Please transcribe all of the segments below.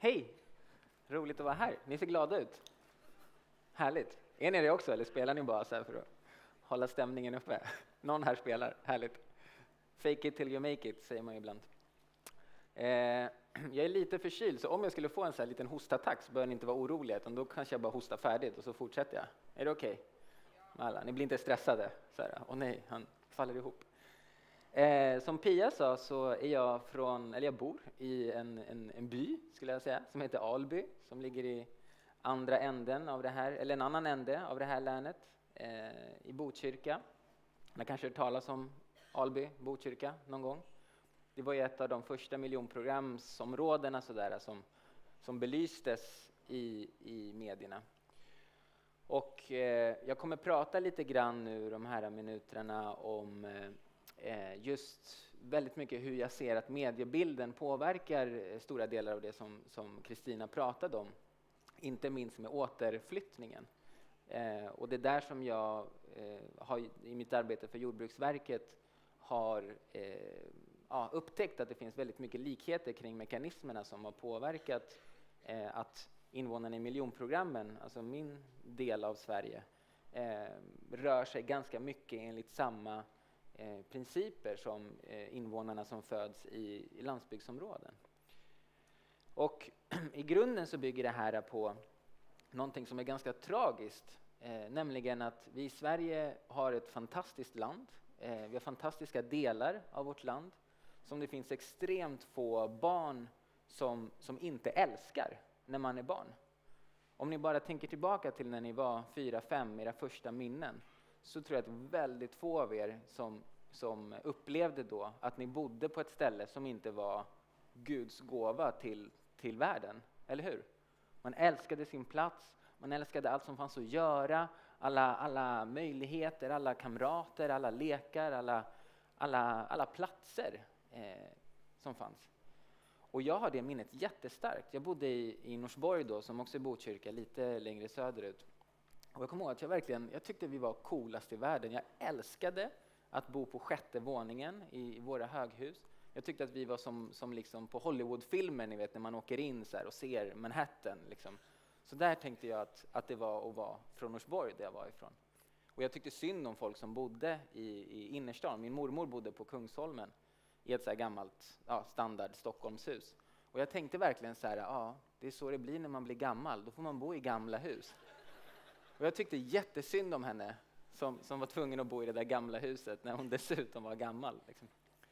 Hej! Roligt att vara här. Ni ser glada ut. Härligt. Är ni det också eller spelar ni bara så här för att hålla stämningen uppe? Någon här spelar. Härligt. Fake it till you make it, säger man ju ibland. Jag är lite förkyld, så om jag skulle få en så här liten hostattack så bör ni inte vara oroliga, utan då kanske jag bara hosta färdigt och så fortsätter jag. Är det okej? Alla, ni blir inte stressade. Så här, åh nej, han faller ihop. Som Pia sa så är jag bor i en by skulle jag säga, som heter Alby, som ligger i andra änden av det här, eller en annan ände av det här länet, i Botkyrka. Man kanske hört talas om Alby, Botkyrka någon gång. Det var ju ett av de första miljonprogramsområdena sådär, som belystes i medierna. Och jag kommer prata lite grann nu de här minuterna om just väldigt mycket hur jag ser att mediebilden påverkar stora delar av det som Kristina pratade om. Inte minst med återflyttningen. Och det där som jag har i mitt arbete för Jordbruksverket har upptäckt att det finns väldigt mycket likheter kring mekanismerna som har påverkat att invånarna i miljonprogrammen, alltså min del av Sverige, rör sig ganska mycket enligt samma principer som invånarna som föds i landsbygdsområden. Och i grunden så bygger det här på någonting som är ganska tragiskt, nämligen att vi i Sverige har ett fantastiskt land. Vi har fantastiska delar av vårt land som det finns extremt få barn som inte älskar när man är barn. Om ni bara tänker tillbaka till när ni var 4-5, era första minnen, så tror jag att väldigt få av er som upplevde då att ni bodde på ett ställe som inte var Guds gåva till världen, eller hur? Man älskade sin plats, man älskade allt som fanns att göra, alla möjligheter, alla kamrater, alla lekar, alla platser som fanns. Och jag har det minnet jättestarkt. Jag bodde i Norsborg då, som också är Botkyrka, lite längre söderut. Och jag kommer ihåg att jag tyckte vi var coolast i världen. Jag älskade att bo på 6:e våningen i våra höghus. Jag tyckte att vi var som liksom på Hollywoodfilmer, ni vet, när man åker in så här och ser Manhattan. Liksom. Så där tänkte jag att det var att vara från Norsborg, där jag var ifrån. Och jag tyckte synd om folk som bodde i innerstan. Min mormor bodde på Kungsholmen i ett så här gammalt standard Stockholmshus. Och jag tänkte verkligen så här, det är så det blir när man blir gammal. Då får man bo i gamla hus. Och jag tyckte jättesynd om henne som var tvungen att bo i det där gamla huset när hon dessutom var gammal. Liksom.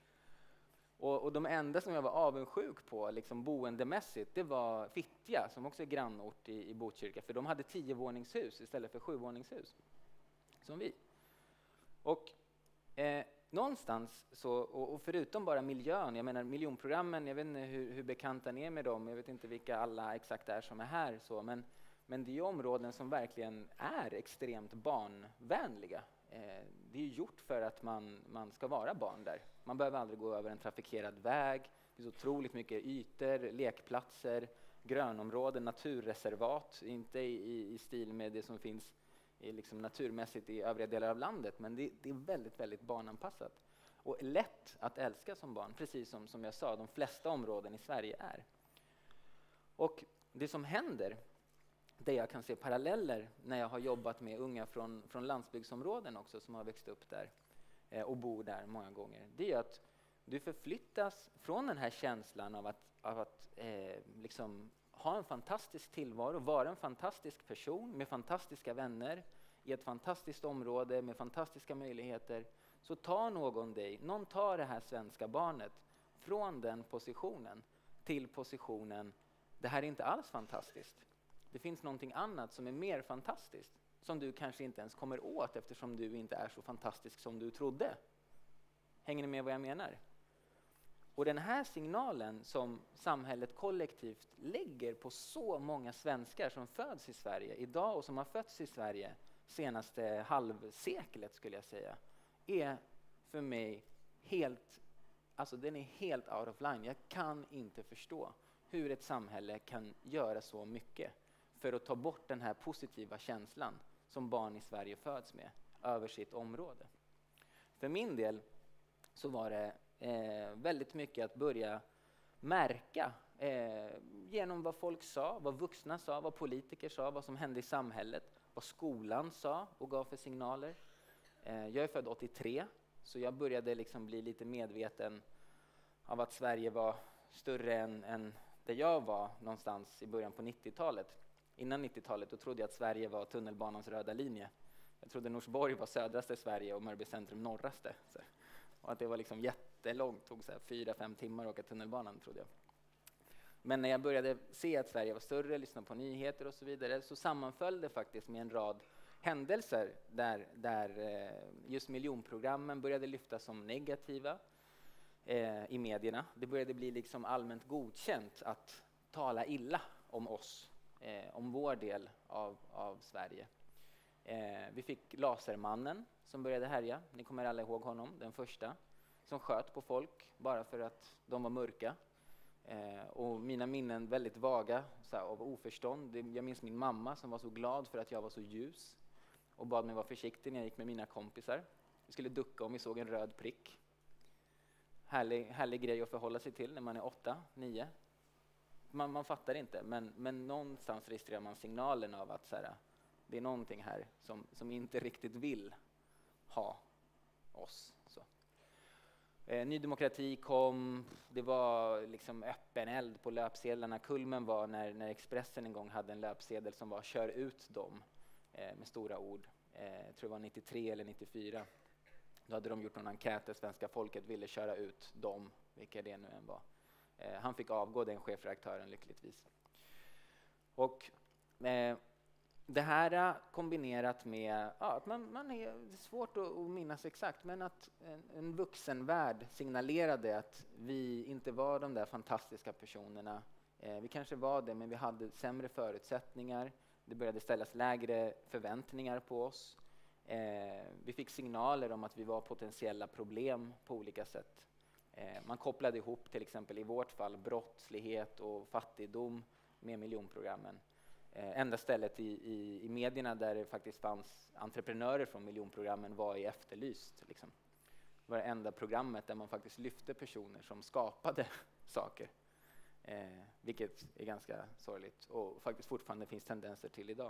Och de enda som jag var avundsjuk på liksom boendemässigt, det var Fittja, som också är grannort i Botkyrka. För de hade 10-våningshus istället för 7-våningshus. Som vi. Och någonstans så, och förutom bara miljön, jag menar miljonprogrammen, jag vet inte hur bekanta ni är med dem, jag vet inte vilka alla exakt är som är här, så, men det är ju områden som verkligen är extremt barnvänliga. Det är ju gjort för att man ska vara barn där. Man behöver aldrig gå över en trafikerad väg, det är så otroligt mycket ytor, lekplatser, grönområden, naturreservat, inte i stil med det som finns liksom naturmässigt i övriga delar av landet, men det är väldigt, väldigt barnanpassat. Och lätt att älska som barn, precis som jag sa, de flesta områden i Sverige är. Och det som händer, där jag kan se paralleller när jag har jobbat med unga från landsbygdsområden också, som har växt upp där och bor där många gånger, det är att du förflyttas från den här känslan av att liksom ha en fantastisk tillvaro, vara en fantastisk person med fantastiska vänner i ett fantastiskt område med fantastiska möjligheter. Så tar någon tar det här svenska barnet från den positionen till positionen, det här är inte alls fantastiskt. Det finns någonting annat som är mer fantastiskt, som du kanske inte ens kommer åt eftersom du inte är så fantastisk som du trodde. Hänger ni med vad jag menar? Och den här signalen som samhället kollektivt lägger på så många svenskar som föds i Sverige idag och som har fötts i Sverige senaste halvseklet, skulle jag säga, är för mig den är helt out of line. Jag kan inte förstå hur ett samhälle kan göra så mycket för att ta bort den här positiva känslan som barn i Sverige föds med över sitt område. För min del så var det väldigt mycket att börja märka genom vad folk sa, vad vuxna sa, vad politiker sa, vad som hände i samhället, vad skolan sa och gav för signaler. Jag är född 83, så jag började liksom bli lite medveten av att Sverige var större än där jag var någonstans i början på 90-talet. Innan 90-talet då trodde jag att Sverige var tunnelbanans röda linje. Jag trodde Norsborg var södraste Sverige och Mörby centrum norraste. Så. Och att det var liksom jättelångt, tog 4-5 timmar att åka tunnelbanan trodde jag. Men när jag började se att Sverige var större, lyssna på nyheter och så vidare, så sammanföll det faktiskt med en rad händelser där just miljonprogrammen började lyftas som negativa i medierna. Det började bli liksom allmänt godkänt att tala illa om oss, om vår del av Sverige. Vi fick Lasermannen som började härja. Ni kommer alla ihåg honom, den första. Som sköt på folk bara för att de var mörka. Och mina minnen väldigt vaga av oförstånd. Jag minns min mamma som var så glad för att jag var så ljus. Och bad mig vara försiktig när jag gick med mina kompisar. Vi skulle ducka om vi såg en röd prick. Härlig grej att förhålla sig till när man är 8, 9. Man fattar inte, men någonstans registrerar man signalen av att det är någonting här som inte riktigt vill ha oss. Så. Ny demokrati kom, det var liksom öppen eld på löpsedlarna. Kulmen var när Expressen en gång hade en löpsedel som var kör ut dem med stora ord. Jag tror det var 93 eller 94. Då hade de gjort någon enkät där svenska folket ville köra ut dem, vilka det nu än var. Han fick avgå, den chefredaktören, lyckligtvis. Och det här kombinerat med att man är, det är svårt att minnas exakt, men att en vuxenvärld signalerade att vi inte var de där fantastiska personerna. Vi kanske var det, men vi hade sämre förutsättningar. Det började ställas lägre förväntningar på oss. Vi fick signaler om att vi var potentiella problem på olika sätt. Man kopplade ihop till exempel i vårt fall brottslighet och fattigdom med miljonprogrammen. Enda stället i medierna där det faktiskt fanns entreprenörer från miljonprogrammen var i Efterlyst. Liksom. Det var det enda programmet där man faktiskt lyfte personer som skapade saker. Vilket är ganska sorgligt och faktiskt fortfarande finns tendenser till idag.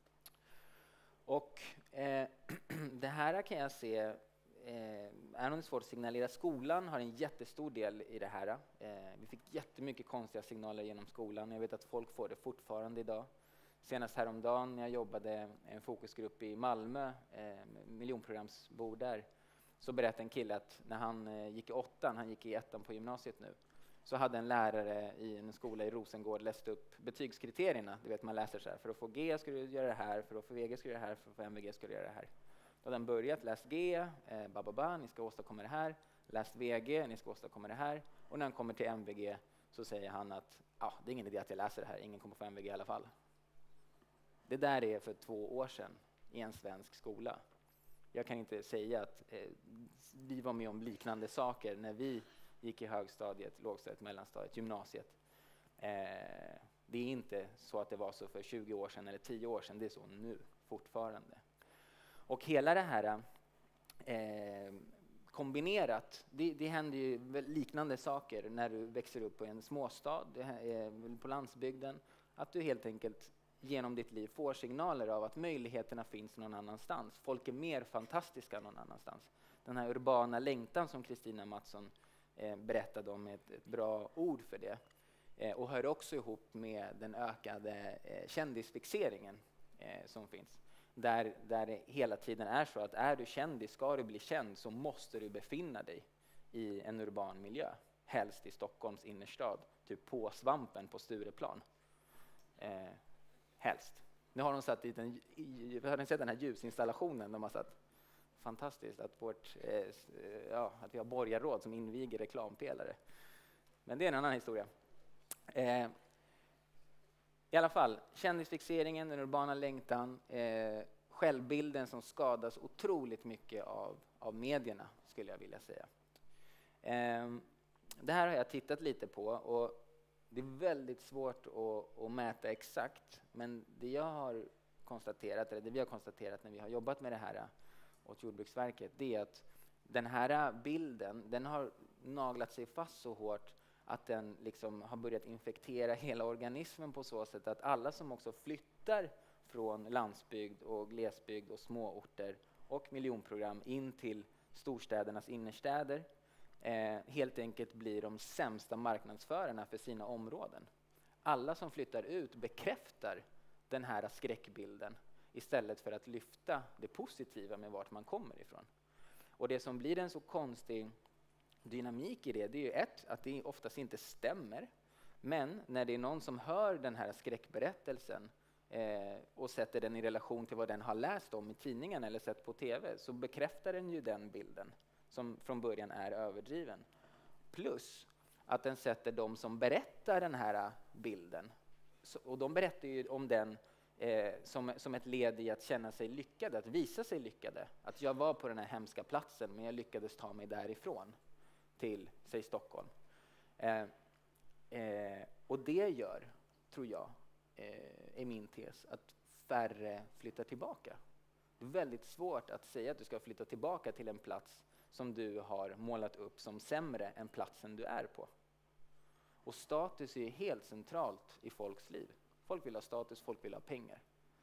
Och det här kan jag se är nog svårt att signalera. Skolan har en jättestor del i det här. Vi fick jättemycket konstiga signaler genom skolan. Jag vet att folk får det fortfarande idag. Senast häromdagen när jag jobbade en fokusgrupp i Malmö, miljonprogramsbor där, så berättade en kille att när han gick i 8:an, han gick i 1:an på gymnasiet nu, så hade en lärare i en skola i Rosengård läst upp betygskriterierna. Du vet, man läser så här, för att få G ska du göra det här, för att få VG ska du göra det här, för att få MVG ska du göra det här. Då hade han börjat, läst G, ni ska åstadkomma det här, läst VG, ni ska åstadkomma det här. Och när han kommer till MVG så säger han att det är ingen idé att jag läser det här, ingen kommer få MVG i alla fall. Det där är för 2 år sedan i en svensk skola. Jag kan inte säga att vi var med om liknande saker när vi gick i högstadiet, lågstadiet, mellanstadiet, gymnasiet. Det är inte så att det var så för 20 år sedan eller 10 år sedan, det är så nu fortfarande. Och hela det här kombinerat, det händer ju liknande saker när du växer upp på en småstad, på landsbygden, att du helt enkelt genom ditt liv får signaler av att möjligheterna finns någon annanstans. Folk är mer fantastiska någon annanstans. Den här urbana längtan som Kristina Mattsson berättade om är ett bra ord för det. Och hör också ihop med den ökade kändisfixeringen som finns. Där det hela tiden är så att är du kändis, ska du bli känd, så måste du befinna dig i en urban miljö. Helst i Stockholms innerstad, typ på Svampen på Stureplan. Helst. Nu har de satt dit har ni sett den här ljusinstallationen de har satt? Fantastiskt att att vi har borgarråd som inviger reklampelare. Men det är en annan historia. I alla fall, kändisfixeringen, den urbana längtan, självbilden som skadas otroligt mycket av medierna, skulle jag vilja säga. Det här har jag tittat lite på och det är väldigt svårt att mäta exakt, men det jag har konstaterat, eller det vi har konstaterat när vi har jobbat med det här åt Jordbruksverket, det är att den här bilden, den har naglat sig fast så hårt att den liksom har börjat infektera hela organismen på så sätt att alla som också flyttar från landsbygd och glesbygd och småorter och miljonprogram in till storstädernas innerstäder helt enkelt blir de sämsta marknadsförarna för sina områden. Alla som flyttar ut bekräftar den här skräckbilden istället för att lyfta det positiva med vart man kommer ifrån. Och det som blir en så konstig dynamik i det är ju att det oftast inte stämmer. Men när det är någon som hör den här skräckberättelsen och sätter den i relation till vad den har läst om i tidningen eller sett på TV, så bekräftar den ju den bilden som från början är överdriven. Plus att den sätter de som berättar den här bilden, och de berättar ju om den som ett led i att känna sig lyckade, att visa sig lyckade. Att jag var på den här hemska platsen men jag lyckades ta mig därifrån till, säg Stockholm. Och det gör, tror jag, är min tes, att färre flyttar tillbaka. Det är väldigt svårt att säga att du ska flytta tillbaka till en plats som du har målat upp som sämre än platsen du är på. Och status är helt centralt i folks liv. Folk vill ha status, folk vill ha pengar.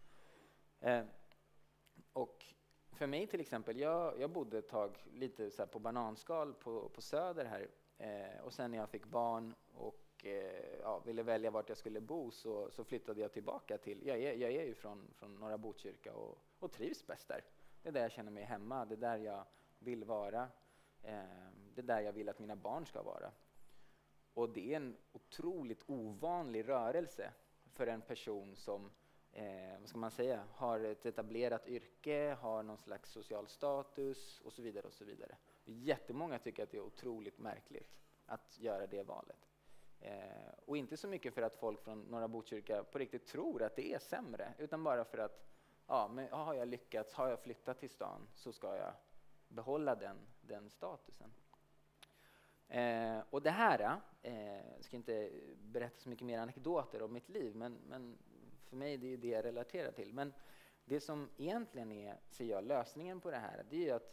Och för mig till exempel, jag bodde ett tag lite så här på bananskal på Söder här. Och sen när jag fick barn och ville välja vart jag skulle bo, så flyttade jag tillbaka till, jag är ju från Norra Botkyrka och trivs bäst där. Det är där jag känner mig hemma, det är där jag vill vara, det är där jag vill att mina barn ska vara. Och det är en otroligt ovanlig rörelse för en person som vad ska man säga, har ett etablerat yrke, har någon slags social status och så vidare och så vidare. Jättemånga tycker att det är otroligt märkligt att göra det valet. Och inte så mycket för att folk från Norra Botkyrka på riktigt tror att det är sämre, utan bara för att har jag lyckats, har jag flyttat till stan, så ska jag behålla den statusen. Och det här, jag ska inte berätta så mycket mer anekdoter om mitt liv, men för mig det är det jag relaterar till. Men det som egentligen är, ser jag, lösningen på det här, det är ju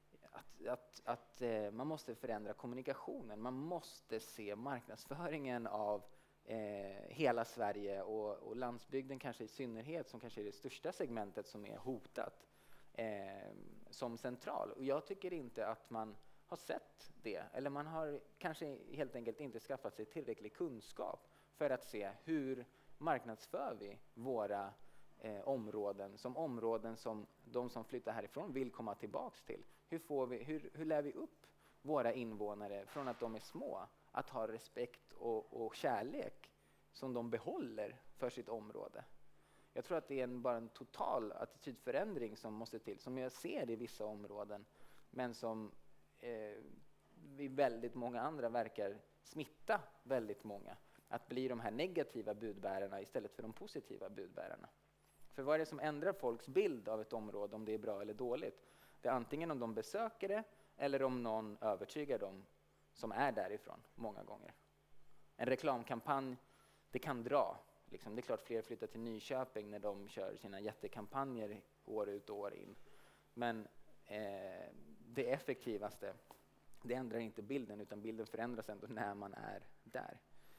att man måste förändra kommunikationen. Man måste se marknadsföringen av hela Sverige och landsbygden kanske i synnerhet, som kanske är det största segmentet som är hotat, som central. Och jag tycker inte att man har sett det, eller man har kanske helt enkelt inte skaffat sig tillräcklig kunskap för att se hur marknadsför vi våra områden som de som flyttar härifrån vill komma tillbaks till. Hur lär vi upp våra invånare från att de är små att ha respekt och kärlek som de behåller för sitt område? Jag tror att det är bara en total attitydförändring som måste till, som jag ser i vissa områden, men som i väldigt många andra verkar smitta väldigt många. Att bli de här negativa budbärarna istället för de positiva budbärarna. För vad är det som ändrar folks bild av ett område, om det är bra eller dåligt? Det är antingen om de besöker det, eller om någon övertygar dem som är därifrån många gånger. En reklamkampanj, det kan dra. Liksom. Det är klart fler flyttar till Nyköping när de kör sina jättekampanjer år ut och år in. Men det effektivaste, det ändrar inte bilden, utan bilden förändras ändå när man är där.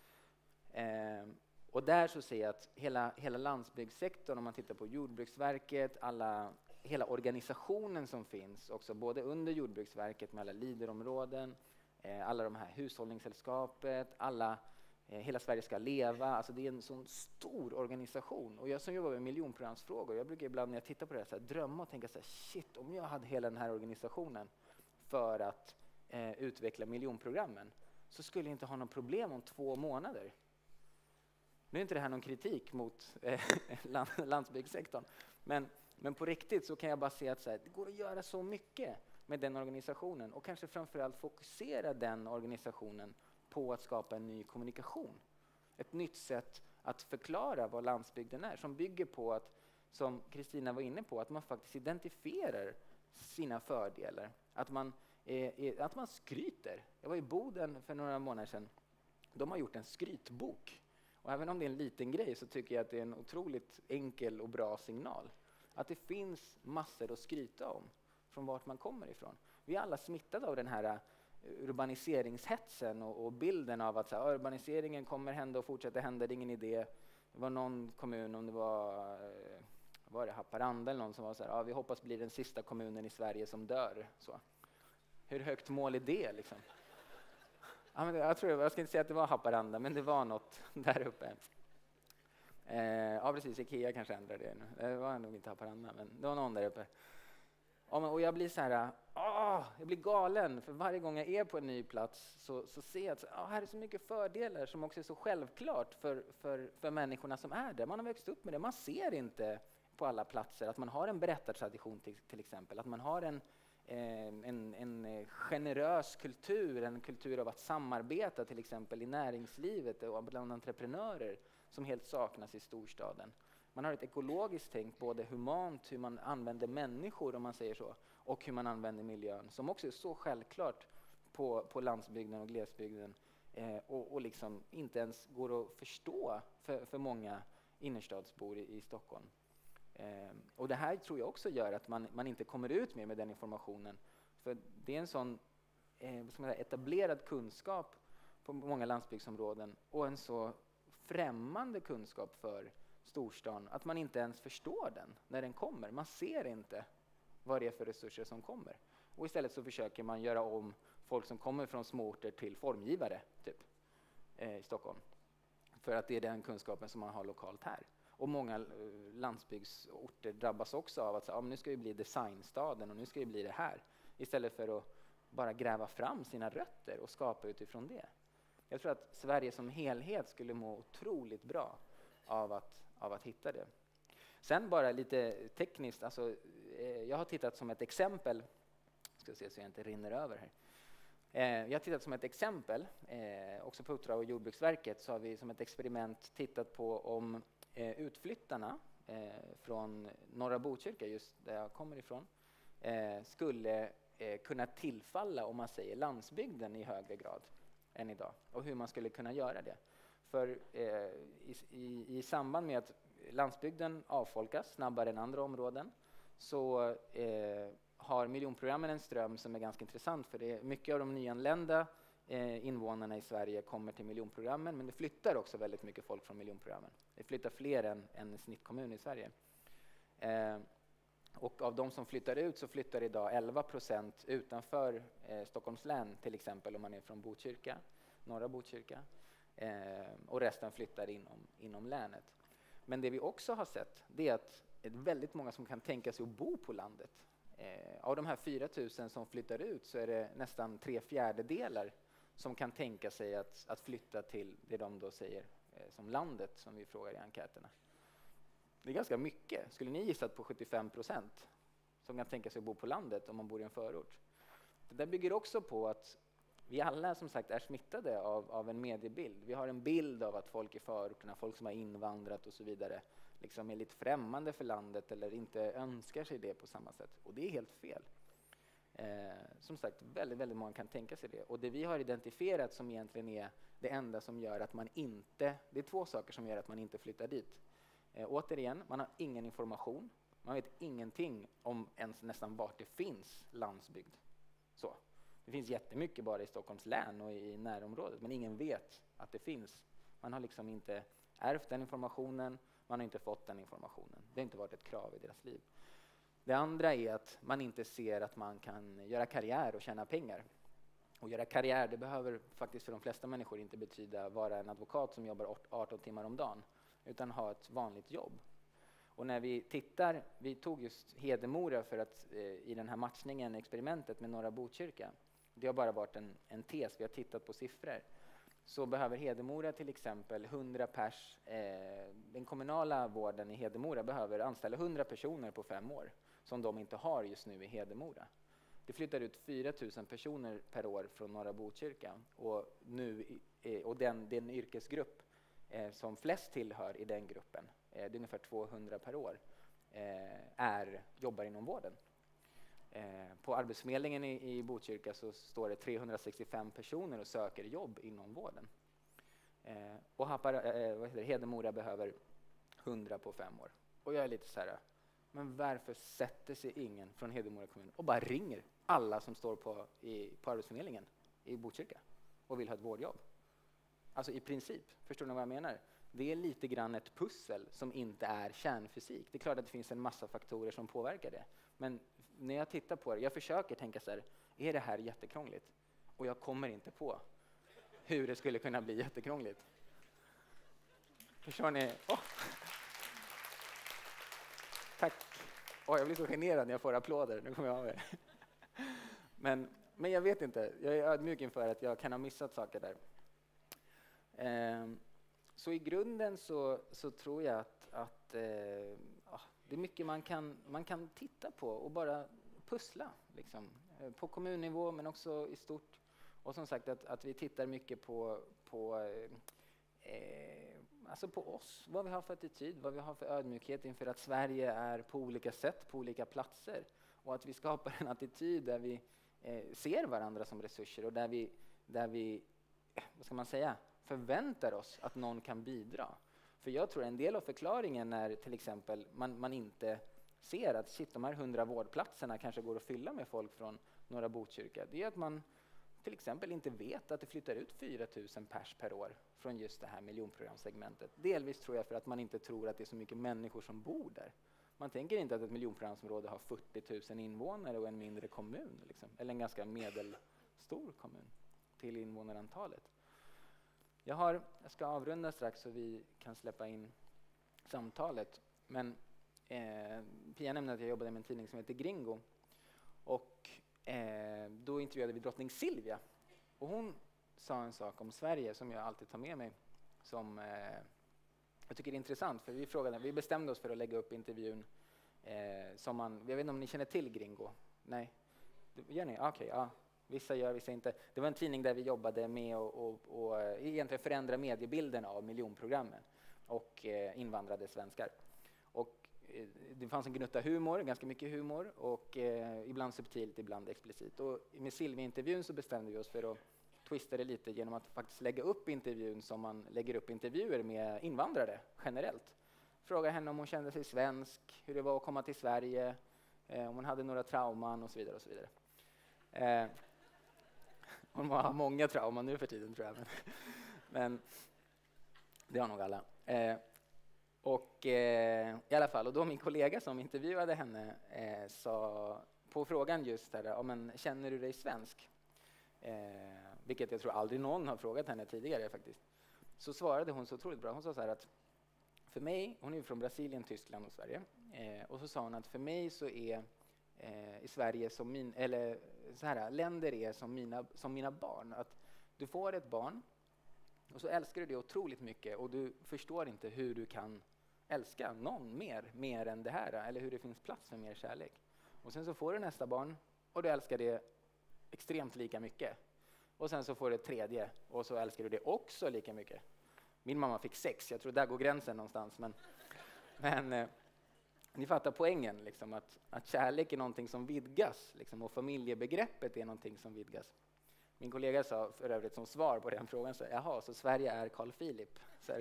Och där så ser jag att hela landsbygdssektorn, om man tittar på Jordbruksverket, hela organisationen som finns också, både under Jordbruksverket med alla Leaderområden, alla de här hushållningssällskapet, hela Sverige ska leva, alltså det är en sån stor organisation. Och jag som jobbar med miljonprogramsfrågor, jag brukar ibland när jag tittar på det här, drömma och tänka så här, shit, om jag hade hela den här organisationen för att utveckla miljonprogrammen, så skulle jag inte ha någon problem om 2 månader. Nu är inte det här någon kritik mot landsbygdssektorn, men på riktigt så kan jag bara se att det går att göra så mycket med den organisationen, och kanske framförallt fokusera den organisationen på att skapa en ny kommunikation. Ett nytt sätt att förklara vad landsbygden är, som bygger på att, som Kristina var inne på, att man faktiskt identifierar sina fördelar, att man skryter. Jag var i Boden för några månader sedan. De har gjort en skrytbok. Och även om det är en liten grej, så tycker jag att det är en otroligt enkel och bra signal. Att det finns massor att skryta om från vart man kommer ifrån. Vi är alla smittade av den här urbaniseringshetsen och bilden av att så här, urbaniseringen kommer hända och fortsätter hända, det är ingen idé. Det var någon kommun, om det var det Haparanda eller någon som var så här, vi hoppas bli den sista kommunen i Sverige som dör. Så. Hur högt mål är det liksom? Ja, men jag ska inte säga att det var Haparanda, men det var något där uppe. Ja precis, Ikea kanske ändrade det nu. Det var nog inte Haparanda, men det var någon där uppe. Och jag blir så här, jag blir galen, för varje gång jag är på en ny plats så ser jag att här är så mycket fördelar som också är så självklart för människorna som är där. Man har växt upp med det, man ser inte på alla platser att man har en berättartradition till exempel, att man har en generös kultur, en kultur av att samarbeta till exempel i näringslivet och bland entreprenörer som helt saknas i storstaden. Man har ett ekologiskt tänk, både humant, hur man använder människor om man säger så, och hur man använder miljön, som också är så självklart på landsbygden och glesbygden och liksom inte ens går att förstå för många innerstadsbor i Stockholm. Och det här tror jag också gör att man inte kommer ut med den informationen, för det är en sån etablerad kunskap på många landsbygdsområden och en så främmande kunskap för storstan att man inte ens förstår den när den kommer. Man ser inte vad det är för resurser som kommer. Och istället så försöker man göra om folk som kommer från småorter till formgivare typ, i Stockholm. För att det är den kunskapen som man har lokalt här. Och många landsbygdsorter drabbas också av att nu ska vi bli designstaden och nu ska vi bli det här. Istället för att bara gräva fram sina rötter och skapa utifrån det. Jag tror att Sverige som helhet skulle må otroligt bra av att hitta det. Sen bara lite tekniskt, alltså, jag har tittat som ett exempel, ska se så jag inte rinner över här. Jag har tittat som ett exempel, också på uppdrag av Jordbruksverket, så har vi som ett experiment tittat på om utflyttarna från norra Botkyrka, just där jag kommer ifrån, skulle kunna tillfalla, om man säger landsbygden, i högre grad än idag. Och hur man skulle kunna göra det. För i samband med att landsbygden avfolkas snabbare än andra områden så har miljonprogrammen en ström som är ganska intressant, för det är mycket av de nyanlända invånarna i Sverige kommer till miljonprogrammen, men det flyttar också väldigt mycket folk från miljonprogrammen. Det flyttar fler än en snittkommun i Sverige. Och av de som flyttar ut så flyttar idag 11% utanför Stockholms län, till exempel om man är från Botkyrka, norra Botkyrka. Och resten flyttar inom länet. Men det vi också har sett, det är att det är väldigt många som kan tänka sig att bo på landet. Av de här 4 000 som flyttar ut så är det nästan 3/4 som kan tänka sig att flytta till det de då säger som landet, som vi frågar i enkäterna. Det är ganska mycket. Skulle ni gissat på 75% som kan tänka sig att bo på landet om man bor i en förort? Det där bygger också på att vi alla som sagt är smittade av en mediebild. Vi har en bild av att folk i förorterna, folk som har invandrat och så vidare, liksom är lite främmande för landet eller inte önskar sig det på samma sätt. Och det är helt fel. Som sagt, väldigt, väldigt många kan tänka sig det. Och det vi har identifierat som egentligen är det enda som gör att man inte... Det är 2 saker som gör att man inte flyttar dit. Återigen, man har ingen information. Man vet ingenting om ens nästan vart det finns landsbygd. Så. Det finns jättemycket bara i Stockholms län och i närområdet, men ingen vet att det finns. Man har liksom inte ärvt den informationen, man har inte fått den informationen. Det har inte varit ett krav i deras liv. Det andra är att man inte ser att man kan göra karriär och tjäna pengar. Och göra karriär, det behöver faktiskt för de flesta människor inte betyda vara en advokat som jobbar 18 timmar om dagen, utan ha ett vanligt jobb. Och när vi tog just Hedemora för att i den här matchningen, experimentet med norra Botkyrka, det har bara varit en tes, vi har tittat på siffror. Så behöver Hedemora till exempel 100 pers, den kommunala vården i Hedemora behöver anställa 100 personer på 5 år, som de inte har just nu i Hedemora. Det flyttar ut 4 000 personer per år från norra Botkyrka, och den yrkesgrupp som flest tillhör i den gruppen, det är ungefär 200 per år, jobbar inom vården. På Arbetsförmedlingen i Botkyrka så står det 365 personer och söker jobb inom vården. Och Hedemora behöver 100 på 5 år. Och jag är lite så här, men varför sätter sig ingen från Hedemora kommun och bara ringer alla som står på Arbetsförmedlingen i Botkyrka och vill ha ett vårdjobb. Alltså i princip, förstår ni vad jag menar? Det är lite grann ett pussel som inte är kärnfysik. Det är klart att det finns en massa faktorer som påverkar det. Men när jag tittar på det, jag försöker tänka så här, är det här jättekrångligt? Och jag kommer inte på hur det skulle kunna bli jättekrångligt. Förstår ni? Oh. Tack. Jag blir så generad när jag får applåder. Nu kommer jag av er. Men jag vet inte. Jag är ödmjuk inför att jag kan ha missat saker där. Så i grunden så tror jag att det är mycket man kan titta på och bara pussla. Liksom. På kommunnivå men också i stort. Och som sagt att vi tittar mycket alltså på oss, vad vi har för attityd, vad vi har för ödmjukhet inför att Sverige är på olika sätt, på olika platser. Och att vi skapar en attityd där vi ser varandra som resurser och där vi vad ska man säga, förväntar oss att någon kan bidra. För jag tror en del av förklaringen när till exempel man inte ser att de här 100 vårdplatserna kanske går att fylla med folk från norra Botkyrka, det är att man till exempel inte vet att det flyttar ut 4 000 pers per år från just det här miljonprogramsegmentet. Delvis tror jag för att man inte tror att det är så mycket människor som bor där. Man tänker inte att ett miljonprogramsområde har 40 000 invånare och en mindre kommun. Liksom. Eller en ganska medelstor kommun till invånarantalet. Jag ska avrunda strax så vi kan släppa in samtalet. Men Pia nämnde att jag jobbade med en tidning som heter Gringo. Och då intervjuade vi drottning Silvia. Och hon sa en sak om Sverige som jag alltid tar med mig. Som jag tycker är intressant. För vi bestämde oss för att lägga upp intervjun. Jag vet inte om ni känner till Gringo? Nej? Gör ni? Okej, ja. Vissa gör, vissa inte. Det var en tidning där vi jobbade med att egentligen förändra mediebilden av miljonprogrammen och invandrade svenskar. Och det fanns en gnutta humor, ganska mycket humor och ibland subtilt, ibland explicit. Och med Silvia-intervjun så bestämde vi oss för att twista det lite genom att faktiskt lägga upp intervjun som man lägger upp intervjuer med invandrare generellt. Fråga henne om hon kände sig svensk, hur det var att komma till Sverige, om hon hade några trauman och så vidare och så vidare. Hon har många trauman nu för tiden tror jag. Men det har nog alla. I alla fall, och då min kollega som intervjuade henne sa på frågan just där, men känner du dig svensk? Vilket jag tror aldrig någon har frågat henne tidigare faktiskt. Så svarade hon så otroligt bra. Hon sa så här att för mig, hon är ju från Brasilien, Tyskland och Sverige. Och så sa hon att för mig så är i Sverige länder är som mina barn. Att du får ett barn och så älskar du det otroligt mycket och du förstår inte hur du kan älska någon mer än det här eller hur det finns plats för mer kärlek. Och sen så får du nästa barn och du älskar det extremt lika mycket. Och sen så får du ett tredje och så älskar du det också lika mycket. Min mamma fick 6, jag tror där går gränsen någonstans. Men ni fattar poängen, liksom, att kärlek är någonting som vidgas liksom, och familjebegreppet är någonting som vidgas. Min kollega sa för övrigt som svar på den frågan, så Sverige är Carl Philip.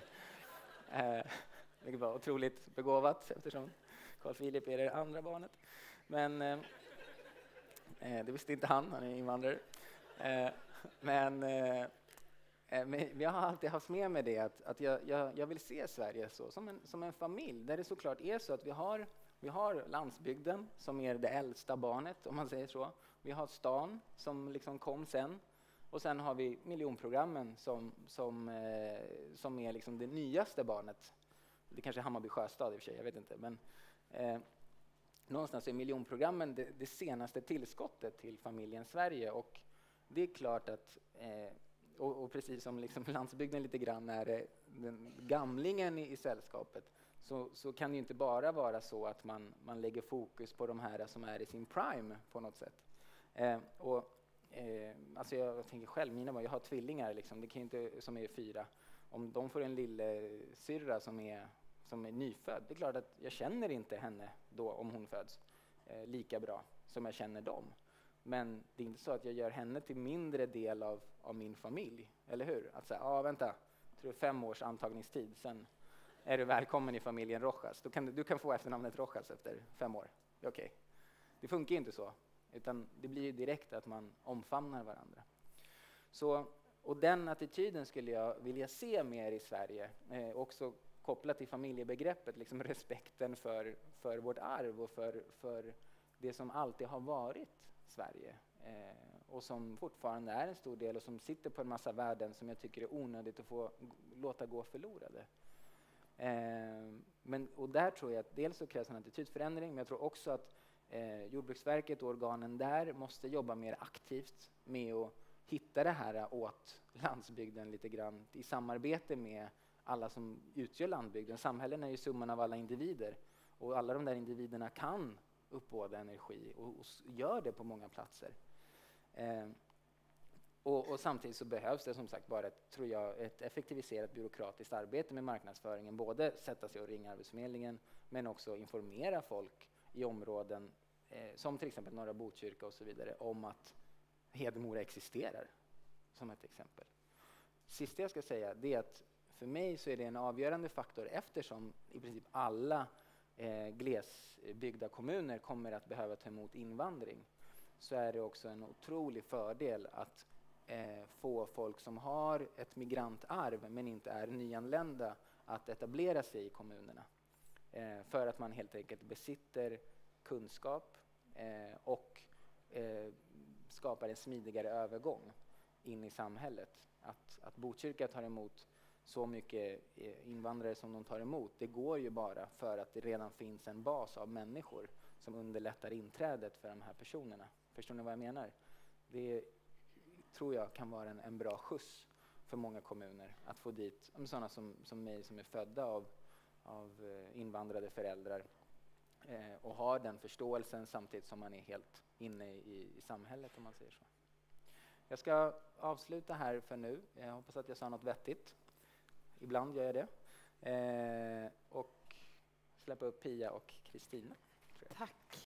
Det var otroligt begåvat eftersom Carl Philip är det andra barnet. Men det visste inte han är invandrare. Men jag har alltid haft med mig det att jag vill se Sverige så, som en familj där det såklart är så att vi har landsbygden som är det äldsta barnet om man säger så. Vi har stan som liksom kom sen och sen har vi miljonprogrammen som är liksom det nyaste barnet. Det kanske är Hammarby Sjöstad i och för sig, jag vet inte. Men någonstans är miljonprogrammen det senaste tillskottet till familjen Sverige och det är klart att och precis som liksom landsbygden lite grann är den gamlingen i sällskapet så kan det ju inte bara vara så att man lägger fokus på de här som är i sin prime på något sätt. Alltså jag tänker själv, jag har tvillingar liksom, det kan inte, som är 4. Om de får en lillsyrra som är nyfödd, det är klart att jag känner inte henne då om hon föds lika bra som jag känner dem. Men det är inte så att jag gör henne till mindre del av min familj, eller hur? Att säga, vänta, tror 5 års antagningstid, sen är du välkommen i familjen Rojas. Du kan få efternamnet Rojas efter 5 år. Det funkar ju inte så, utan det blir ju direkt att man omfamnar varandra. Så, och den attityden skulle jag vilja se mer i Sverige, också kopplat till familjebegreppet, liksom respekten för vårt arv och för det som alltid har varit Sverige. Och som fortfarande är en stor del och som sitter på en massa värden som jag tycker är onödigt att få låta gå förlorade. Och där tror jag att dels så krävs en attitydförändring, men jag tror också att Jordbruksverket och organen där måste jobba mer aktivt med att hitta det här åt landsbygden lite grann i samarbete med alla som utgör landsbygden. Samhällen är ju summan av alla individer och alla de där individerna kan uppbåda energi och gör det på många platser. Och samtidigt så behövs det som sagt bara tror jag, ett effektiviserat byråkratiskt arbete med marknadsföringen. Både sätta sig och ringa Arbetsförmedlingen men också informera folk i områden som till exempel Norra Botkyrka och så vidare om att Hedemora existerar som ett exempel. Sista jag ska säga det är att för mig så är det en avgörande faktor eftersom i princip alla glesbyggda kommuner kommer att behöva ta emot invandring, så är det också en otrolig fördel att få folk som har ett migrantarv men inte är nyanlända att etablera sig i kommunerna. För att man helt enkelt besitter kunskap och skapar en smidigare övergång in i samhället. Att Botkyrka tar emot så mycket invandrare som de tar emot, det går ju bara för att det redan finns en bas av människor som underlättar inträdet för de här personerna. Förstår ni vad jag menar? Det tror jag kan vara en bra skjuts för många kommuner att få dit sådana som mig som är födda av invandrade föräldrar och har den förståelsen samtidigt som man är helt inne i samhället, om man säger så. Jag ska avsluta här för nu. Jag hoppas att jag sa något vettigt. Ibland gör jag det. Och släppa upp Pia och Kristina. Tack.